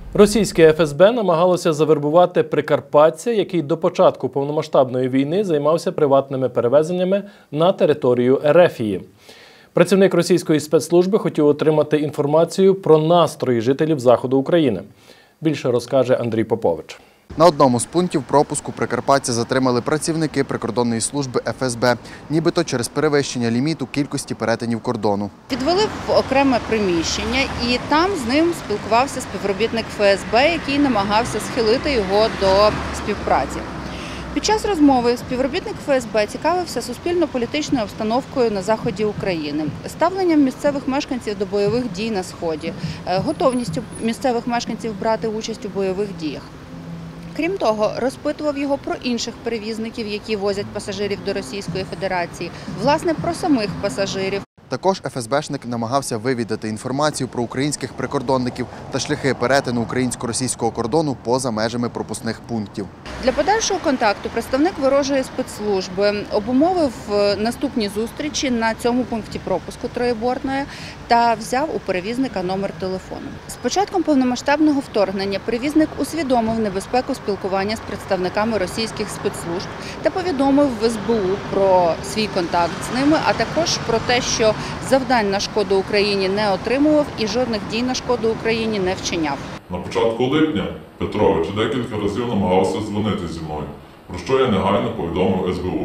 Російське ФСБ намагалося завербувати прикарпатця, який до початку повномасштабної війни займався приватними перевезеннями на територію Ерефії. Працівник російської спецслужби хотів отримати інформацію про настрої жителів Заходу України. Більше розкаже Андрій Попович. На одному з пунктів пропуску прикарпатця затримали працівники прикордонної служби ФСБ, нібито через перевищення ліміту кількості перетинів кордону. Відвели в окреме приміщення і там з ним спілкувався співробітник ФСБ, який намагався схилити його до співпраці. Під час розмови співробітник ФСБ цікавився суспільно-політичною обстановкою на заході України, ставленням місцевих мешканців до бойових дій на Сході, готовністю місцевих мешканців брати участь у бойових діях. Крім того, розпитував його про інших перевізників, які возять пасажирів до Російської Федерації, власне, про самих пасажирів. Також ФСБшник намагався вивідати інформацію про українських прикордонників та шляхи перетину українсько-російського кордону поза межами пропускних пунктів. Для подальшого контакту представник ворожої спецслужби обумовив наступні зустрічі на цьому пункті пропуску троєбортної та взяв у перевізника номер телефону. З початком повномасштабного вторгнення перевізник усвідомив небезпеку спілкування з представниками російських спецслужб та повідомив в СБУ про свій контакт з ними, а також про те, що завдань на шкоду Україні не отримував і жодних дій на шкоду Україні не вчиняв. На початку липня Петрович декілька разів намагався дзвонити зі мною, про що я негайно повідомив СБУ.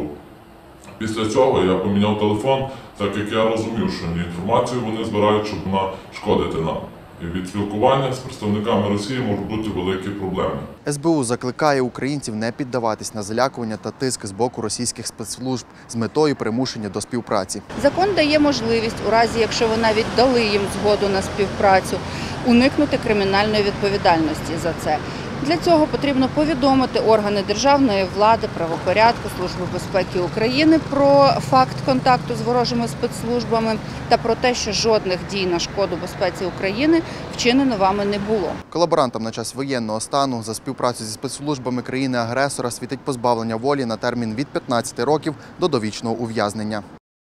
Після цього я поміняв телефон, так як я розумів, що інформацію вони збирають, щоб вона шкодити нам. І від спілкування з представниками Росії можуть бути великі проблеми. СБУ закликає українців не піддаватись на залякування та тиск з боку російських спецслужб з метою примушення до співпраці. Закон дає можливість, у разі якщо ви навіть дали їм згоду на співпрацю, уникнути кримінальної відповідальності за це. Для цього потрібно повідомити органи державної влади, правопорядку, Служби безпеки України про факт контакту з ворожими спецслужбами та про те, що жодних дій на шкоду безпеці України вчинено вами не було. Колаборантам на час воєнного стану за співпрацю зі спецслужбами країни-агресора світить позбавлення волі на термін від 15 років до довічного ув'язнення.